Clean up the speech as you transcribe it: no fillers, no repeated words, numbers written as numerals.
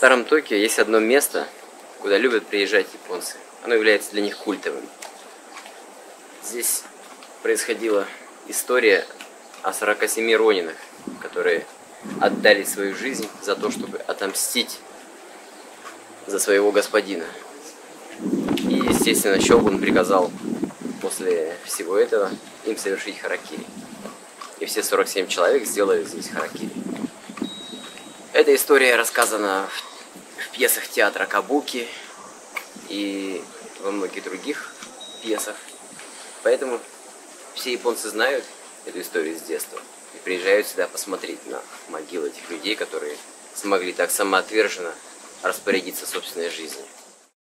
старом Токио есть одно место, куда любят приезжать японцы. Оно является для них культовым. Здесь происходила история о 47 ронинах, которые отдали свою жизнь за то, чтобы отомстить за своего господина. И, естественно, Щёгун приказал после всего этого им совершить харакири. И все 47 человек сделали здесь харакири. Эта история рассказана в пьесах театра Кабуки и во многих других пьесах. Поэтому все японцы знают эту историю с детства и приезжают сюда посмотреть на могилы этих людей, которые смогли так самоотверженно распорядиться собственной жизнью.